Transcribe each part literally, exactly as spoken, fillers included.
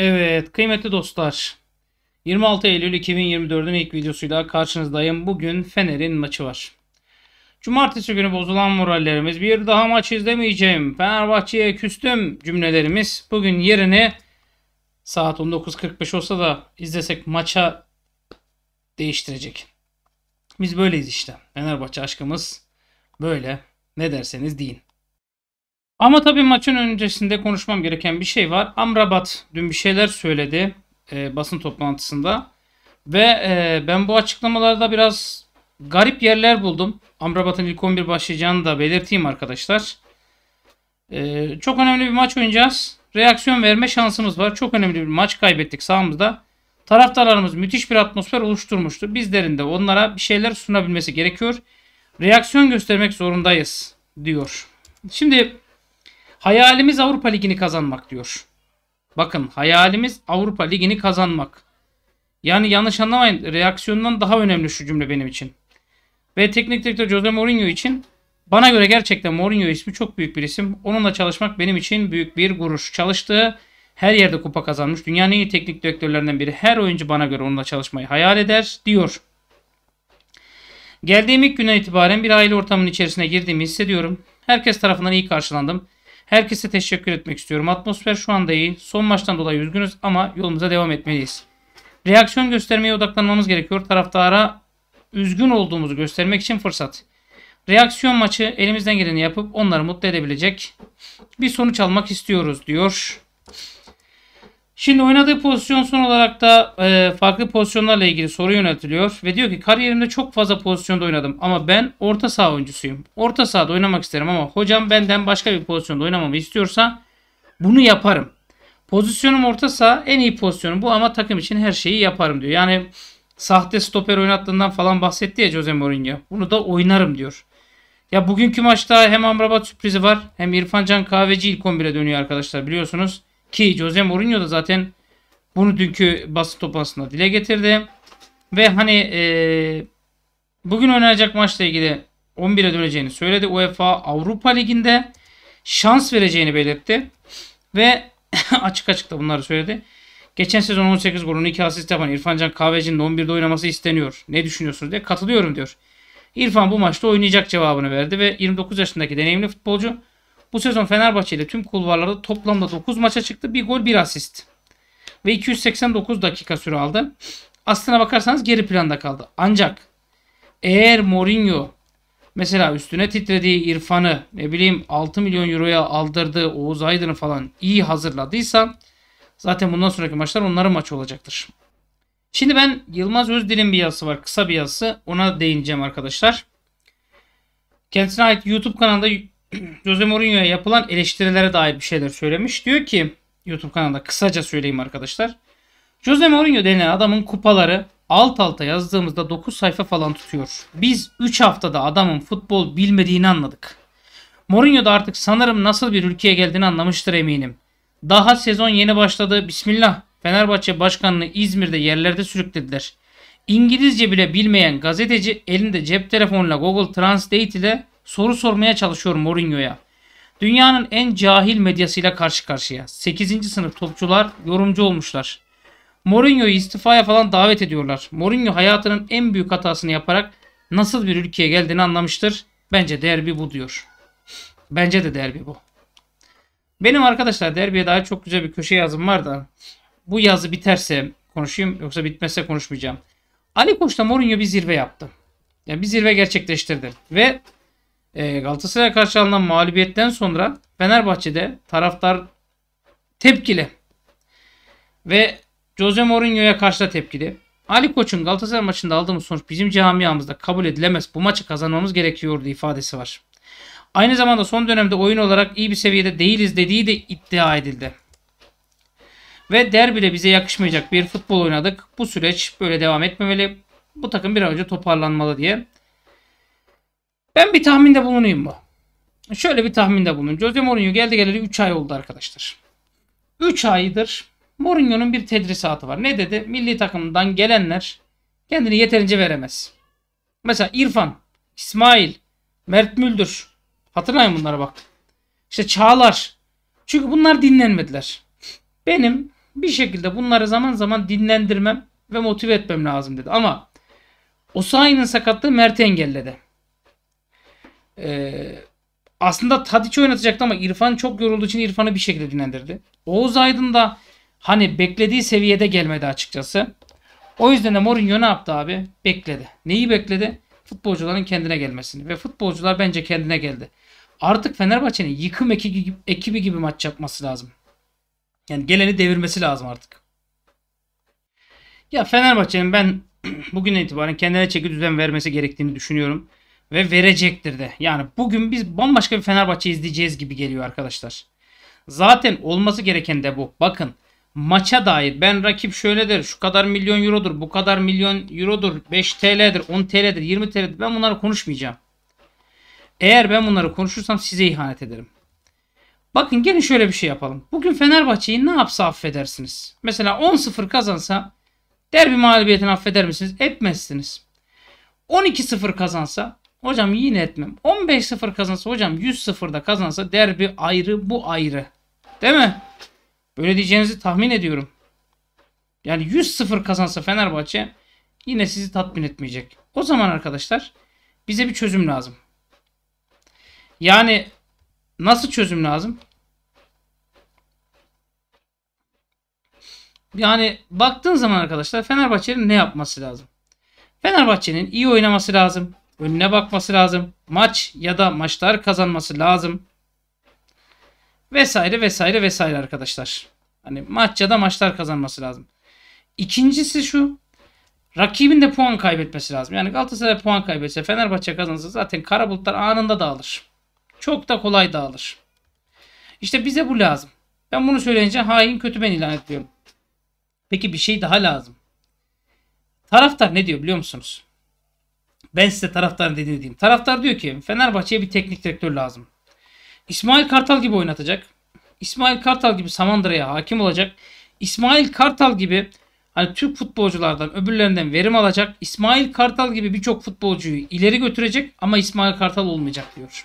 Evet kıymetli dostlar. yirmi altı Eylül iki bin yirmi dördün ilk videosuyla karşınızdayım. Bugün Fener'in maçı var. Cumartesi günü bozulan morallerimiz, bir daha maç izlemeyeceğim, Fenerbahçe'ye küstüm cümlelerimiz bugün yerini saat on dokuz kırk beş olsa da izlesek maça değiştirecek. Biz böyleyiz işte. Fenerbahçe aşkımız böyle. Ne derseniz deyin. Ama tabii maçın öncesinde konuşmam gereken bir şey var. Amrabat dün bir şeyler söyledi e, basın toplantısında. Ve e, ben bu açıklamalarda biraz garip yerler buldum. Amrabat'ın ilk on bir başlayacağını da belirteyim arkadaşlar. E, çok önemli bir maç oynayacağız. Reaksiyon verme şansımız var. Çok önemli bir maç kaybettik sahamızda. Taraftarlarımız müthiş bir atmosfer oluşturmuştu. Bizlerin de onlara bir şeyler sunabilmesi gerekiyor. Reaksiyon göstermek zorundayız diyor. Şimdi hayalimiz Avrupa Ligi'ni kazanmak diyor. Bakın hayalimiz Avrupa Ligi'ni kazanmak. Yani yanlış anlamayın, reaksiyondan daha önemli şu cümle benim için. Ve teknik direktör Jose Mourinho için bana göre gerçekten Mourinho ismi çok büyük bir isim. Onunla çalışmak benim için büyük bir gurur. Çalıştığı her yerde kupa kazanmış. Dünyanın en iyi teknik direktörlerinden biri. Her oyuncu bana göre onunla çalışmayı hayal eder diyor. Geldiğim ilk günden itibaren bir aile ortamının içerisine girdiğimi hissediyorum. Herkes tarafından iyi karşılandım. Herkese teşekkür etmek istiyorum. Atmosfer şu anda iyi. Son maçtan dolayı üzgünüz ama yolumuza devam etmeliyiz. Reaksiyon göstermeye odaklanmamız gerekiyor. Taraftara üzgün olduğumuzu göstermek için fırsat. Reaksiyon maçı elimizden geleni yapıp onları mutlu edebilecek bir sonuç almak istiyoruz diyor. Şimdi oynadığı pozisyon son olarak da e, farklı pozisyonlarla ilgili soru yöneltiliyor. Ve diyor ki kariyerimde çok fazla pozisyonda oynadım ama ben orta saha oyuncusuyum. Orta sahada oynamak isterim ama hocam benden başka bir pozisyonda oynamamı istiyorsa bunu yaparım. Pozisyonum orta saha, en iyi pozisyonum bu ama takım için her şeyi yaparım diyor. Yani sahte stoper oynattığından falan bahsetti ya Jose Mourinho. Bunu da oynarım diyor. Ya bugünkü maçta hem Amrabat sürprizi var hem İrfan Can Kahveci ilk on bire dönüyor arkadaşlar biliyorsunuz. Ki Jose Mourinho da zaten bunu dünkü basın toplantısında dile getirdi. Ve hani ee, bugün oynanacak maçla ilgili on bire döneceğini söyledi. UEFA Avrupa Ligi'nde şans vereceğini belirtti. Ve açık açık da bunları söyledi. Geçen sezon on sekiz golün iki asist yapan İrfan Can Kahveci'nin on birde oynaması isteniyor. Ne düşünüyorsunuz diye katılıyorum diyor. İrfan bu maçta oynayacak cevabını verdi ve yirmi dokuz yaşındaki deneyimli futbolcu bu sezon Fenerbahçe ile tüm kulvarlarda toplamda dokuz maça çıktı. Bir gol bir asist. Ve iki yüz seksen dokuz dakika süre aldı. Aslına bakarsanız geri planda kaldı. Ancak eğer Mourinho mesela üstüne titrediği İrfan'ı ne bileyim altı milyon euroya aldırdığı Oğuz Aydın'ı falan iyi hazırladıysa zaten bundan sonraki maçlar onların maçı olacaktır. Şimdi ben Yılmaz Özdil'in bir yazısı var. Kısa bir yazısı. Ona değineceğim arkadaşlar. Kendisine ait YouTube kanalında Jose Mourinho'ya yapılan eleştirilere dair bir şeyler söylemiş. Diyor ki YouTube kanalında kısaca söyleyeyim arkadaşlar. Jose Mourinho denilen adamın kupaları alt alta yazdığımızda dokuz sayfa falan tutuyor. Biz üç haftada adamın futbol bilmediğini anladık. Mourinho da artık sanırım nasıl bir ülkeye geldiğini anlamıştır eminim. Daha sezon yeni başladı. Bismillah. Fenerbahçe başkanını İzmir'de yerlerde sürüklediler. İngilizce bile bilmeyen gazeteci elinde cep telefonuyla Google Translate ile soru sormaya çalışıyor Mourinho'ya. Dünyanın en cahil medyasıyla karşı karşıya. sekizinci sınıf topçular yorumcu olmuşlar. Mourinho'yu istifaya falan davet ediyorlar. Mourinho hayatının en büyük hatasını yaparak nasıl bir ülkeye geldiğini anlamıştır. Bence derbi bu diyor. Bence de derbi bu. Benim arkadaşlar derbiye dair çok güzel bir köşe yazım var da bu yazı biterse konuşayım yoksa bitmezse konuşmayacağım. Ali Koç'ta Mourinho bir zirve yaptı. Yani bir zirve gerçekleştirdi. Ve e, Galatasaray'a karşı alınan mağlubiyetten sonra Fenerbahçe'de taraftar tepkili. Ve Jose Mourinho'ya karşı da tepkili. Ali Koç'un Galatasaray maçında aldığımız sonuç bizim camiamızda kabul edilemez. Bu maçı kazanmamız gerekiyordu ifadesi var. Aynı zamanda son dönemde oyun olarak iyi bir seviyede değiliz dediği de iddia edildi. Ve derbide bize yakışmayacak bir futbol oynadık. Bu süreç böyle devam etmemeli. Bu takım bir an önce toparlanmalı diye. Ben bir tahminde bulunayım mı? Şöyle bir tahminde bulunayım. Jose Mourinho geldi geleli üç ay oldu arkadaşlar. üç aydır Mourinho'nun bir tedrisatı var. Ne dedi? Milli takımdan gelenler kendini yeterince veremez. Mesela İrfan, İsmail, Mert Müldür. Hatırlayın bunlara bak. İşte Çağlar. Çünkü bunlar dinlenmediler. Benim Bir şekilde bunları zaman zaman dinlendirmem ve motive etmem lazım dedi. Ama Osayi'nin sakatlığı Mert'i engelledi. Ee, aslında Tadic oynatacaktı ama İrfan çok yorulduğu için İrfan'ı bir şekilde dinlendirdi. Oğuz Aydın da hani beklediği seviyede gelmedi açıkçası. O yüzden de Mourinho ne yaptı abi? Bekledi. Neyi bekledi? Futbolcuların kendine gelmesini. Ve futbolcular bence kendine geldi. Artık Fenerbahçe'nin yıkım ekibi gibi, ekibi gibi maç yapması lazım. Yani geleni devirmesi lazım artık. Ya Fenerbahçe'nin ben bugün itibaren kendine çeki düzen vermesi gerektiğini düşünüyorum. Ve verecektir de. Yani bugün biz bambaşka bir Fenerbahçe izleyeceğiz gibi geliyor arkadaşlar. Zaten olması gereken de bu. Bakın maça dair ben rakip şöyledir, şu kadar milyon eurodur, bu kadar milyon eurodur, beş T L'dir, on T L'dir, yirmi T L'dir. Ben bunları konuşmayacağım. Eğer ben bunları konuşursam size ihanet ederim. Bakın gelin şöyle bir şey yapalım. Bugün Fenerbahçe'yi ne yapsa affedersiniz. Mesela on sıfır kazansa derbi mağlubiyetini affeder misiniz? Etmezsiniz. on iki sıfır kazansa hocam yine etmem. on beş sıfır kazansa hocam yüz sıfırda kazansa derbi ayrı, bu ayrı. Değil mi? Böyle diyeceğinizi tahmin ediyorum. Yani yüz sıfır kazansa Fenerbahçe yine sizi tatmin etmeyecek. O zaman arkadaşlar bize bir çözüm lazım. Yani nasıl çözüm lazım? Yani baktığın zaman arkadaşlar Fenerbahçe'nin ne yapması lazım? Fenerbahçe'nin iyi oynaması lazım. Önüne bakması lazım. Maç ya da maçlar kazanması lazım. Vesaire vesaire vesaire arkadaşlar. Hani maç ya da maçlar kazanması lazım. İkincisi şu. Rakibin de puan kaybetmesi lazım. Yani Galatasaray puan kaybetse, Fenerbahçe kazansa zaten kara bulutlar anında dağılır. Çok da kolay dağılır. İşte bize bu lazım. Ben bunu söyleyince hain kötü ben ilan ediyorum. Peki bir şey daha lazım. Taraftar ne diyor biliyor musunuz? Ben size taraftarın dediğini diyeyim. Taraftar diyor ki Fenerbahçe'ye bir teknik direktör lazım. İsmail Kartal gibi oynatacak. İsmail Kartal gibi Samandıra'ya hakim olacak. İsmail Kartal gibi hani Türk futbolculardan öbürlerinden verim alacak. İsmail Kartal gibi birçok futbolcuyu ileri götürecek ama İsmail Kartal olmayacak diyor.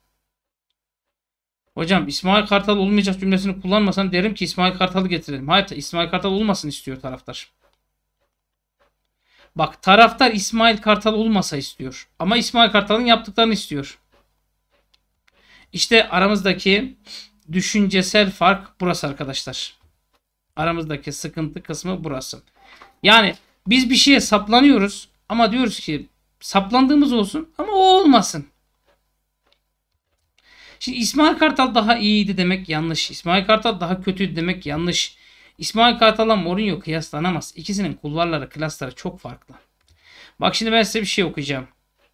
Hocam İsmail Kartal olmayacak cümlesini kullanmasan derim ki İsmail Kartal'ı getirelim. Hayır, İsmail Kartal olmasın istiyor taraftar. Bak taraftar İsmail Kartal olmasa istiyor. Ama İsmail Kartal'ın yaptıklarını istiyor. İşte aramızdaki düşüncesel fark burası arkadaşlar. Aramızdaki sıkıntı kısmı burası. Yani biz bir şeye saplanıyoruz ama diyoruz ki saplandığımız olsun ama o olmasın. Şimdi İsmail Kartal daha iyiydi demek yanlış. İsmail Kartal daha kötüydü demek yanlış. İsmail Kartal'la Mourinho kıyaslanamaz. İkisinin kulvarları, klasları çok farklı. Bak şimdi ben size bir şey okuyacağım.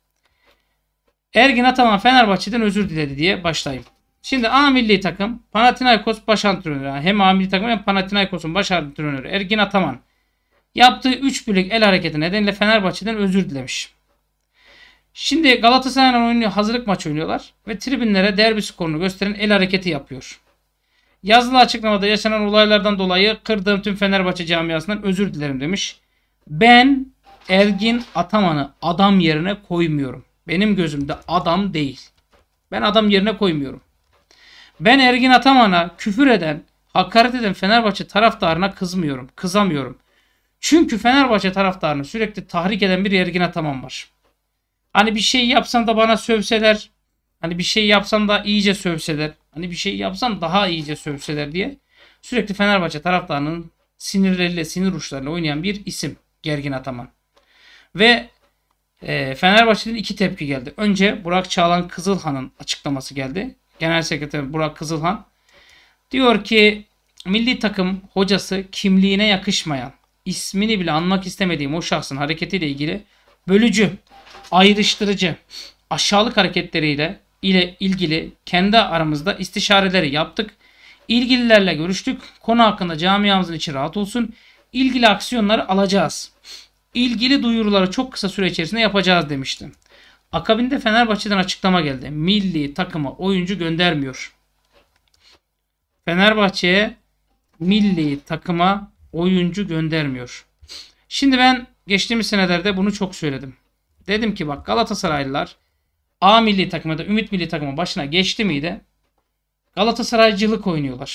Ergin Ataman Fenerbahçe'den özür diledi diye başlayayım. Şimdi A milli takım Panathinaikos baş antrenörü. Yani hem A milli takım hem Panathinaikos'un baş antrenörü Ergin Ataman yaptığı üç birlik el hareketi nedeniyle Fenerbahçe'den özür dilemiş. Şimdi Galatasaray'la oynuyor, hazırlık maçı oynuyorlar ve tribünlere derbi skorunu gösteren el hareketi yapıyor. Yazılı açıklamada yaşanan olaylardan dolayı kırdığım tüm Fenerbahçe camiasından özür dilerim demiş. Ben Ergin Ataman'ı adam yerine koymuyorum. Benim gözümde adam değil. Ben adam yerine koymuyorum. Ben Ergin Ataman'a küfür eden, hakaret eden Fenerbahçe taraftarına kızmıyorum, kızamıyorum. Çünkü Fenerbahçe taraftarını sürekli tahrik eden bir Ergin Ataman var. Hani bir şey yapsan da bana sövseler, hani bir şey yapsan da iyice sövseler, hani bir şey yapsan daha iyice sövseler diye sürekli Fenerbahçe taraftarının sinirleriyle, sinir uçlarıyla oynayan bir isim Ergin Ataman. Ve e, Fenerbahçe'den iki tepki geldi. Önce Burak Çağlan Kızılhan'ın açıklaması geldi. Genel Sekreter Burak Kızılhan diyor ki milli takım hocası kimliğine yakışmayan, ismini bile anmak istemediğim o şahsın hareketiyle ilgili bölücü, ayrıştırıcı, aşağılık hareketleriyle ile ilgili kendi aramızda istişareleri yaptık. İlgililerle görüştük. Konu hakkında camiamızın içi rahat olsun. İlgili aksiyonları alacağız. İlgili duyuruları çok kısa süre içerisinde yapacağız demiştim. Akabinde Fenerbahçe'den açıklama geldi. Milli takıma oyuncu göndermiyor. Fenerbahçe'ye milli takıma oyuncu göndermiyor. Şimdi ben geçtiğimiz senelerde bunu çok söyledim. Dedim ki bak Galatasaraylılar A milli takıma da Ümit milli takıma başına geçti miydi? Galatasaraycılık oynuyorlar.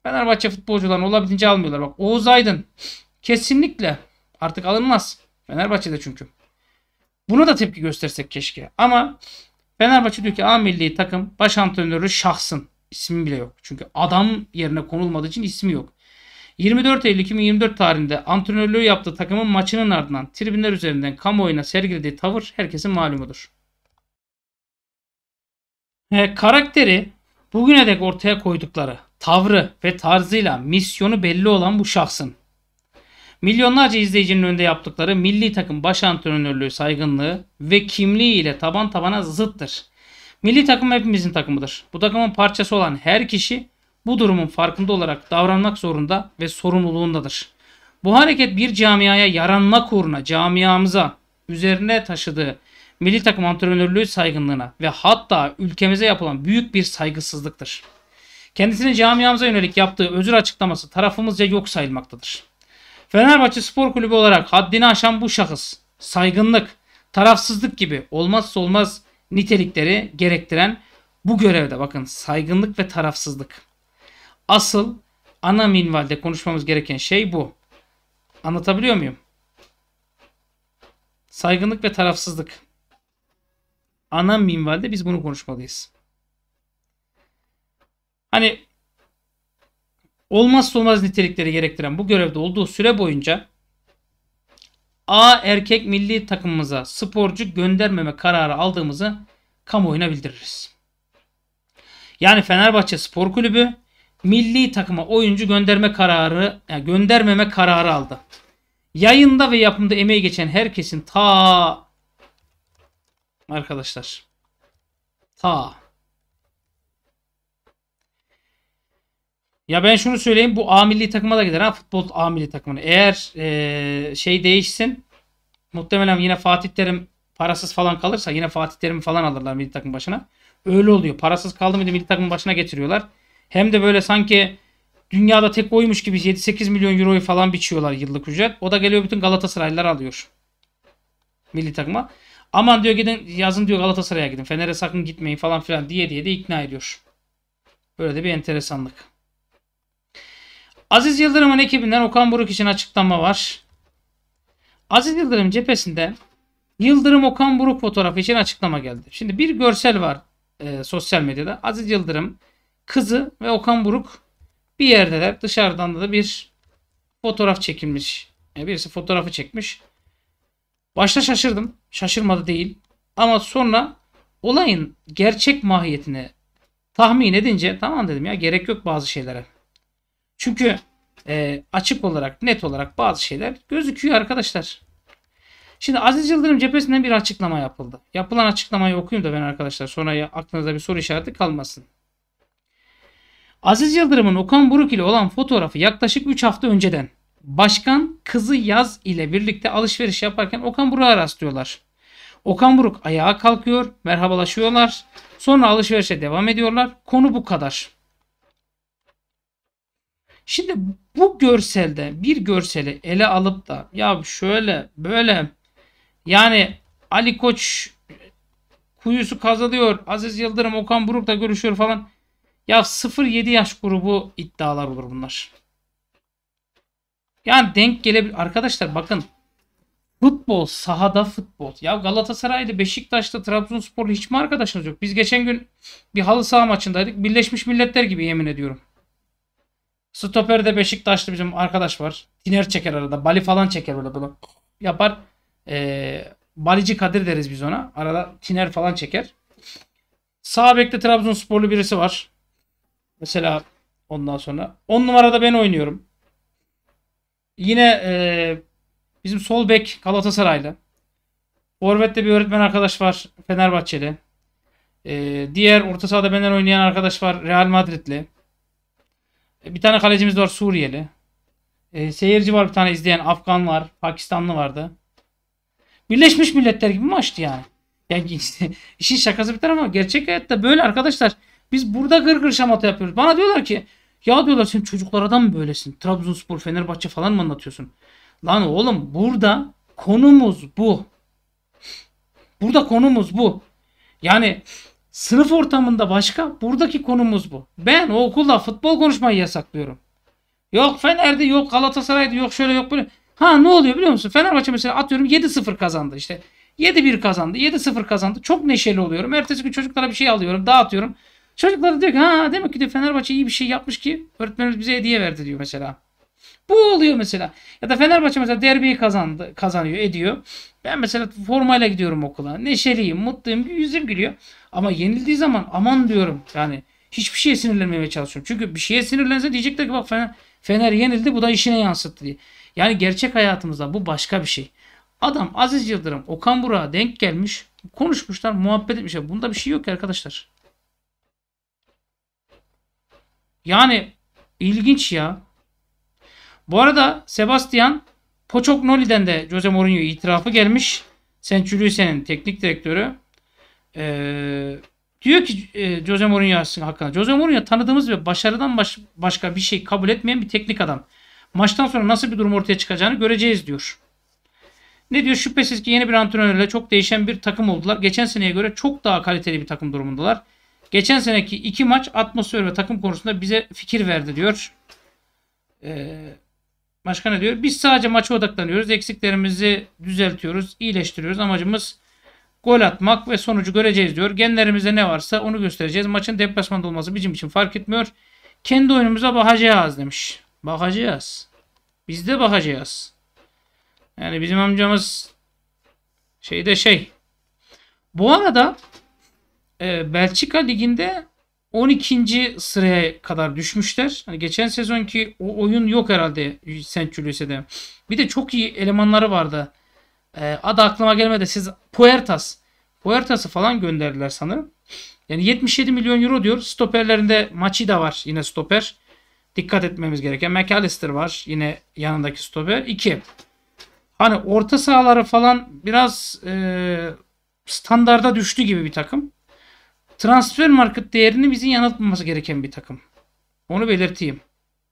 Fenerbahçe futbolcularını olabildiğince almıyorlar. Bak Oğuz Aydın kesinlikle artık alınmaz. Fenerbahçe'de çünkü. Buna da tepki göstersek keşke. Ama Fenerbahçe diyor ki A milli takım baş antrenörü şahsın. İsmi bile yok. Çünkü adam yerine konulmadığı için ismi yok. yirmi dört Eylül iki bin yirmi dört tarihinde antrenörlüğü yaptığı takımın maçının ardından tribünler üzerinden kamuoyuna sergilediği tavır herkesin malumudur. He, karakteri bugüne dek ortaya koydukları tavrı ve tarzıyla misyonu belli olan bu şahsın milyonlarca izleyicinin önünde yaptıkları milli takım baş antrenörlüğü saygınlığı ve kimliği ile taban tabana zıttır. Milli takım hepimizin takımıdır. Bu takımın parçası olan her kişi bu durumun farkında olarak davranmak zorunda ve sorumluluğundadır. Bu hareket bir camiaya yaranmak uğruna camiamıza üzerine taşıdığı milli takım antrenörlüğü saygınlığına ve hatta ülkemize yapılan büyük bir saygısızlıktır. Kendisinin camiamıza yönelik yaptığı özür açıklaması tarafımızca yok sayılmaktadır. Fenerbahçe Spor Kulübü olarak haddini aşan bu şahıs, saygınlık, tarafsızlık gibi olmazsa olmaz nitelikleri gerektiren bu görevde bakın saygınlık ve tarafsızlık. Asıl ana minvalde konuşmamız gereken şey bu. Anlatabiliyor muyum? Saygınlık ve tarafsızlık. Ana minvalde biz bunu konuşmalıyız. Hani olmazsa olmaz nitelikleri gerektiren bu görevde olduğu süre boyunca A erkek milli takımımıza sporcu göndermeme kararı aldığımızı kamuoyuna bildiririz. Yani Fenerbahçe Spor Kulübü milli takıma oyuncu gönderme kararı, yani göndermeme kararı aldı. Yayında ve yapımda emeği geçen herkesin ta arkadaşlar ta ya ben şunu söyleyeyim, bu A milli takıma da gider ha, futbol A milli takımına. Eğer ee, şey değişsin, muhtemelen yine Fatih Terim parasız falan kalırsa yine Fatih Terim falan alırlar milli takım başına. Öyle oluyor. Parasız kaldı mıydı milli takımın başına getiriyorlar. Hem de böyle sanki dünyada tek oymuş gibi yedi sekiz milyon euroyu falan biçiyorlar yıllık ücret. O da geliyor bütün Galatasaraylılar alıyor milli takıma. Aman diyor gidin yazın diyor Galatasaray'a gidin. Fener'e sakın gitmeyin falan filan diye diye de ikna ediyor. Böyle de bir enteresanlık. Aziz Yıldırım'ın ekibinden Okan Buruk için açıklama var. Aziz Yıldırım cephesinden Yıldırım Okan Buruk fotoğrafı için açıklama geldi. Şimdi bir görsel var e, sosyal medyada. Aziz Yıldırım, kızı ve Okan Buruk bir yerdeler. Dışarıdan da bir fotoğraf çekilmiş. Yani birisi fotoğrafı çekmiş. Başta şaşırdım. Şaşırmadı değil. Ama sonra olayın gerçek mahiyetini tahmin edince tamam dedim ya, gerek yok bazı şeylere. Çünkü e, açık olarak, net olarak bazı şeyler gözüküyor arkadaşlar. Şimdi Aziz Yıldırım cephesinden bir açıklama yapıldı. Yapılan açıklamayı okuyayım da ben arkadaşlar, sonra ya, aklınızda bir soru işareti kalmasın. Aziz Yıldırım'ın Okan Buruk ile olan fotoğrafı yaklaşık üç hafta önceden başkan kızı Yaz ile birlikte alışveriş yaparken Okan Buruk'a rastlıyorlar. Okan Buruk ayağa kalkıyor, merhabalaşıyorlar. Sonra alışverişe devam ediyorlar. Konu bu kadar. Şimdi bu görselde bir görseli ele alıp da ya şöyle böyle, yani Ali Koç kuyusu kazılıyor, Aziz Yıldırım Okan Buruk'la görüşüyor falan. Ya sıfır yedi yaş grubu iddialar olur bunlar. Yani denk gelebilir. Arkadaşlar bakın, futbol sahada futbol. Ya Galatasaray'da, Beşiktaş'ta, Trabzonspor'da hiç mi arkadaşınız yok? Biz geçen gün bir halı saha maçındaydık. Birleşmiş Milletler gibi, yemin ediyorum. Stoper'de Beşiktaşlı bizim arkadaş var. Tiner çeker arada. Bali falan çeker böyle böyle. Yapar. Ee, Balici Kadir deriz biz ona. Arada tiner falan çeker. Sağ bekte Trabzonsporlu birisi var. Mesela ondan sonra. on numarada ben oynuyorum. Yine ee, bizim sol bek Galatasaraylı. Forvet'te bir öğretmen arkadaş var, Fenerbahçeli. Ee, diğer orta sahada benden oynayan arkadaş var, Real Madridli. Bir tane kalecimiz var, Suriyeli. E, seyirci var bir tane izleyen, Afgan var, Pakistanlı vardı. Birleşmiş Milletler gibi maçtı yani. Yani işte, işin şakası bir tarafa ama gerçek hayatta böyle arkadaşlar. Biz burada gırgır şamata yapıyoruz. Bana diyorlar ki ya diyorlar sen çocuklardan mı böylesin? Trabzonspor, Fenerbahçe falan mı anlatıyorsun? Lan oğlum burada konumuz bu. Burada konumuz bu. Yani Sınıf ortamında başka. Buradaki konumuz bu. Ben o okulda futbol konuşmayı yasaklıyorum. Yok Fener'de, yok Galatasaray'da, yok şöyle, yok böyle. Ha ne oluyor biliyor musun? Fenerbahçe mesela atıyorum yedi sıfır kazandı işte. yedi bir kazandı, yedi sıfır kazandı. Çok neşeli oluyorum. Ertesi gün çocuklara bir şey alıyorum, dağıtıyorum. Çocuklar da diyor ki ha demek ki de Fenerbahçe iyi bir şey yapmış ki öğretmenimiz bize hediye verdi diyor mesela. Bu oluyor mesela. Ya da Fenerbahçe mesela derbiyi kazandı, kazanıyor, ediyor. Ben mesela formayla gidiyorum okula. Neşeliyim, mutluyum, yüzüm gülüyor. Ama yenildiği zaman aman diyorum. Yani hiçbir şeye sinirlenmemeye çalışıyorum. Çünkü bir şeye sinirlense diyecekler ki bak Fener, Fener yenildi, bu da işine yansıttı diye. Yani gerçek hayatımızda bu başka bir şey. Adam Aziz Yıldırım, Okan Burak'a denk gelmiş, konuşmuşlar, muhabbet etmişler. Bunda bir şey yok ki arkadaşlar. Yani ilginç ya. Bu arada Sebastian Pochettino'dan de Jose Mourinho itirafı gelmiş. Saint Julius'un teknik direktörü. Ee, diyor ki e, Jose Mourinho hakkında. Jose Mourinho tanıdığımız ve başarıdan baş, başka bir şey kabul etmeyen bir teknik adam. Maçtan sonra nasıl bir durum ortaya çıkacağını göreceğiz diyor. Ne diyor? Şüphesiz ki yeni bir antrenörle çok değişen bir takım oldular. Geçen seneye göre çok daha kaliteli bir takım durumundalar. Geçen seneki iki maç atmosfer ve takım konusunda bize fikir verdi diyor. Ee, başka ne diyor? Biz sadece maça odaklanıyoruz. Eksiklerimizi düzeltiyoruz. İyileştiriyoruz. Amacımız gol atmak ve sonucu göreceğiz diyor. Genlerimizde ne varsa onu göstereceğiz. Maçın deplasmanda olması bizim için fark etmiyor. Kendi oyunumuza bakacağız demiş. Bakacağız. Biz de bakacağız. Yani bizim amcamız şeyde şey. Bu arada e, Belçika Ligi'nde on ikinci sıraya kadar düşmüşler. Hani geçen sezonki o oyun yok herhalde Saint Julius'de. Bir de çok iyi elemanları vardı. E, adı aklıma gelmedi. Siz Puertas. Puertas'ı falan gönderdiler sanırım. Yani yetmiş yedi milyon euro diyor. Stoperlerinde Machida var. Yine stoper. Dikkat etmemiz gereken. McAllister var. Yine yanındaki stoper. iki. Hani orta sahaları falan biraz e, standarda düştü gibi bir takım. Transfer market değerini bizi yanıltmaması gereken bir takım. Onu belirteyim.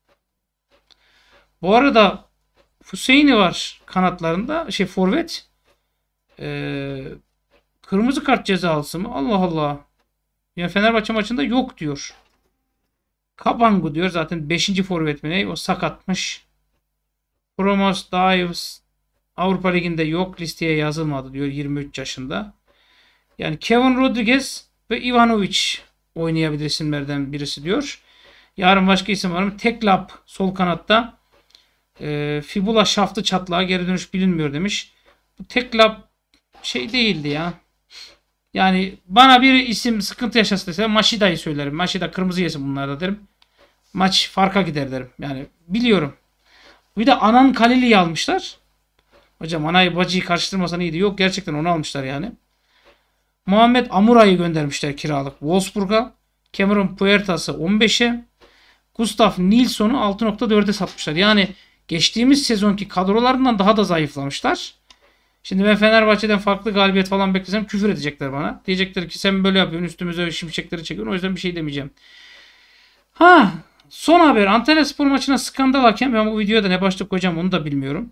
Bu arada Hüseyin'i var kanatlarında. Şey forvet. Ee, kırmızı kart cezalısı mı? Allah Allah. Yani Fenerbahçe maçında yok diyor. Kabangu diyor. Zaten beşinci forvet mi ne? O sakatmış. Promos Dives Avrupa Ligi'nde yok. Listeye yazılmadı diyor. yirmi üç yaşında. Yani Kevin Rodriguez ve Ivanovic oynayabilir isimlerden birisi diyor. Yarın başka isim var mı? Teklap sol kanatta. E, fibula şaftı çatlağı geri dönüş bilinmiyor demiş. Bu Teklap şey değildi ya. Yani bana bir isim sıkıntı yaşası dese Maşida'yı söylerim. Maşida kırmızı yesin bunlarda derim. Maç farka gider derim. Yani biliyorum. Bir de Anan Kaleli'yi almışlar. Hocam anayı bacıyı karıştırmasan iyiydi. Yok gerçekten onu almışlar yani. Muhammed Amura'yı göndermişler kiralık Wolfsburg'a. Cameron Puertas'ı on beşe. Gustav Nilsson'u altı nokta dörde satmışlar. Yani geçtiğimiz sezonki kadrolarından daha da zayıflamışlar. Şimdi ben Fenerbahçe'den farklı galibiyet falan beklesem küfür edecekler bana. Diyecekler ki sen böyle yapıyorsun, üstümüze şimşekleri çekiyorsun. O yüzden bir şey demeyeceğim. Ha, son haber. Antalyaspor maçına skandal hakem. Ben bu videoda ne başlık koyacağım onu da bilmiyorum.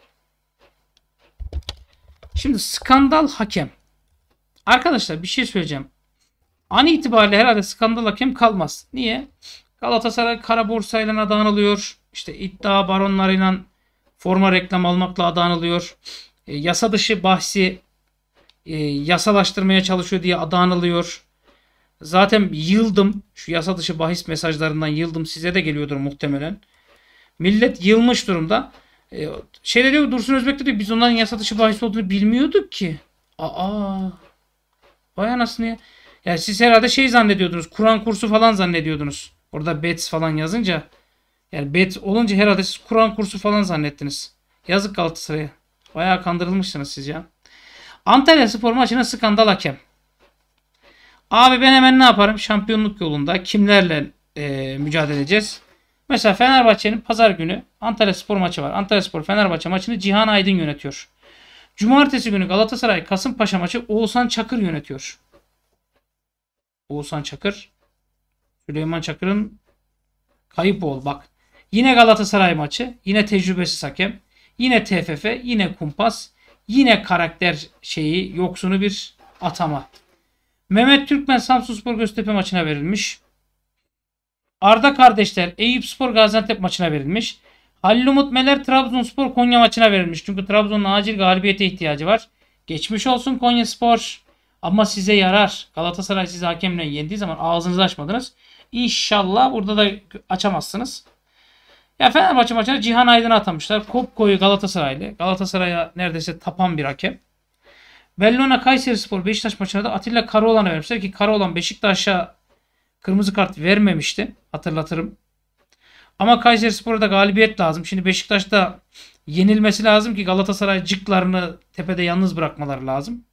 Şimdi skandal hakem. Arkadaşlar bir şey söyleyeceğim. An itibariyle herhalde skandal hakem kalmaz. Niye? Galatasaray kara borsayla adı anılıyor. İşte iddia baronlarıyla forma reklam almakla adı anılıyor. E, yasa dışı bahsi e, yasalaştırmaya çalışıyor diye adı anılıyor. Zaten yıldım. Şu yasa dışı bahis mesajlarından yıldım. Size de geliyordur muhtemelen. Millet yılmış durumda. E, şey diyor Dursun Özbek de diyor biz onların yasa dışı bahis olduğunu bilmiyorduk ki. Aa. Vay anasını ya. Ya siz herhalde şey zannediyordunuz. Kur'an kursu falan zannediyordunuz. Orada bets falan yazınca. Yani bet olunca herhalde siz Kur'an kursu falan zannettiniz. Yazık Galatasaray'a. Bayağı kandırılmışsınız siz ya. Antalyaspor maçına skandal hakem. Abi ben hemen ne yaparım? Şampiyonluk yolunda kimlerle e, mücadele edeceğiz? Mesela Fenerbahçe'nin pazar günü Antalyaspor maçı var. Antalyaspor Fenerbahçe maçını Cihan Aydın yönetiyor. Cumartesi günü Galatasaray Kasımpaşa maçı Oğuzhan Çakır yönetiyor. Oğuzhan Çakır. Süleyman Çakır'ın kayıp oğlu bak. Yine Galatasaray maçı. Yine tecrübesiz hakem. Yine T F F. Yine kumpas. Yine karakter şeyi yoksunu bir atama. Mehmet Türkmen Samsunspor Göztepe maçına verilmiş. Arda kardeşler Eyüpspor Gaziantep maçına verilmiş. Halil Umut Meler Trabzonspor Konya maçına verilmiş. Çünkü Trabzon'un acil galibiyete ihtiyacı var. Geçmiş olsun Konyaspor. Ama size yarar. Galatasaray sizi hakemle yendiği zaman ağzınızı açmadınız. İnşallah burada da açamazsınız. Ya Fenerbahçe maçına Cihan Aydın'ı atamışlar. Kopko'yu Galatasaraylı. Galatasaray'a neredeyse tapan bir hakem. Bellona Kayserispor Beşiktaş maçına da Atilla Karaoğlan'a vermişler ki Karaoğlan Beşiktaş'a kırmızı kart vermemişti. Hatırlatırım. Ama Kayserispor'a da galibiyet lazım. Şimdi Beşiktaş'ta yenilmesi lazım ki Galatasaray cıklarını tepede yalnız bırakmaları lazım.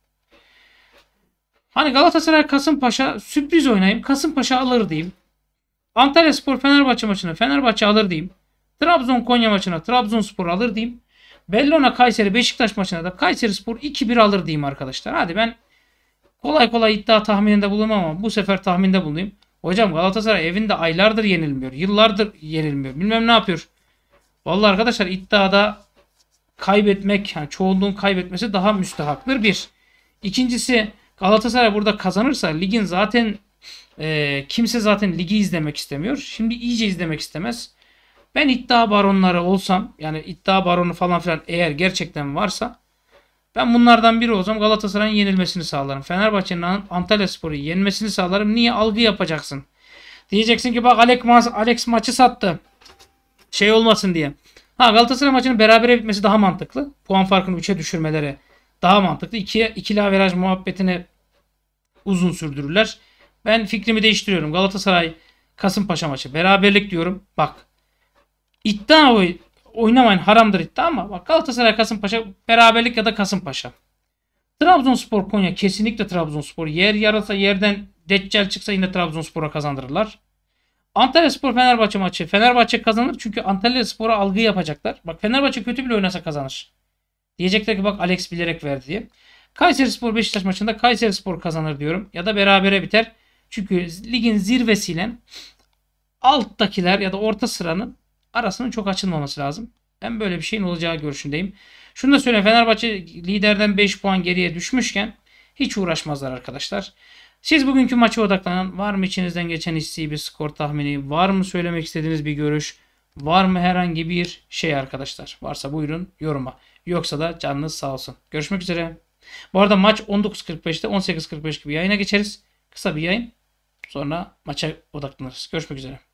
Hani Galatasaray Kasımpaşa sürpriz oynayayım. Kasımpaşa alır diyeyim. Antalyaspor Fenerbahçe maçına Fenerbahçe alır diyeyim. Trabzon Konya maçına Trabzonspor alır diyeyim. Bellona Kayseri Beşiktaş maçına da Kayserispor iki bir alır diyeyim arkadaşlar. Hadi ben kolay kolay iddia tahmininde bulunmam ama bu sefer tahminde bulunayım. Hocam Galatasaray evinde aylardır yenilmiyor. Yıllardır yenilmiyor. Bilmem ne yapıyor. Vallahi arkadaşlar iddiada kaybetmek, yani çoğunluğun kaybetmesi daha müstehaktır bir. İkincisi Galatasaray burada kazanırsa ligin zaten e, kimse zaten ligi izlemek istemiyor. Şimdi iyice izlemek istemez. Ben iddia baronları olsam, yani iddia baronu falan filan eğer gerçekten varsa ben bunlardan biri olsam Galatasaray'ın yenilmesini sağlarım. Fenerbahçe'nin Antalyaspor'u yenmesini sağlarım. Niye algı yapacaksın? Diyeceksin ki bak Alex, ma Alex maçı sattı. Şey olmasın diye. Ha Galatasaray maçının berabere bitmesi daha mantıklı. Puan farkını üçe düşürmeleri daha mantıklı. İkiye, ikili averaj muhabbetini uzun sürdürürler. Ben fikrimi değiştiriyorum. Galatasaray Kasımpaşa maçı beraberlik diyorum. Bak iddia oy oynamayın, haramdır iddia ama bak Galatasaray Kasımpaşa beraberlik ya da Kasımpaşa. Trabzonspor Konya kesinlikle Trabzonspor. Yer yarasa yerden deccal çıksa yine Trabzonspor'a kazandırırlar. Antalyaspor Fenerbahçe maçı. Fenerbahçe kazanır çünkü Antalyaspor'a algı yapacaklar. Bak Fenerbahçe kötü bile oynasa kazanır. Diyecekler ki bak Alex bilerek verdi diye. Kayserispor Beşiktaş maçında Kayserispor kazanır diyorum. Ya da berabere biter. Çünkü ligin zirvesiyle alttakiler ya da orta sıranın arasının çok açılmaması lazım. Ben böyle bir şeyin olacağı görüşündeyim. Şunu da söyleyeyim. Fenerbahçe liderden beş puan geriye düşmüşken hiç uğraşmazlar arkadaşlar. Siz bugünkü maça odaklanan, var mı içinizden geçen hissi bir skor tahmini? Var mı söylemek istediğiniz bir görüş? Var mı herhangi bir şey arkadaşlar? Varsa buyurun yoruma. Yoksa da canınız sağ olsun. Görüşmek üzere. Bu arada maç on dokuz kırk beşte on sekiz kırk beş gibi yayına geçeriz. Kısa bir yayın. Sonra maça odaklanırız. Görüşmek üzere.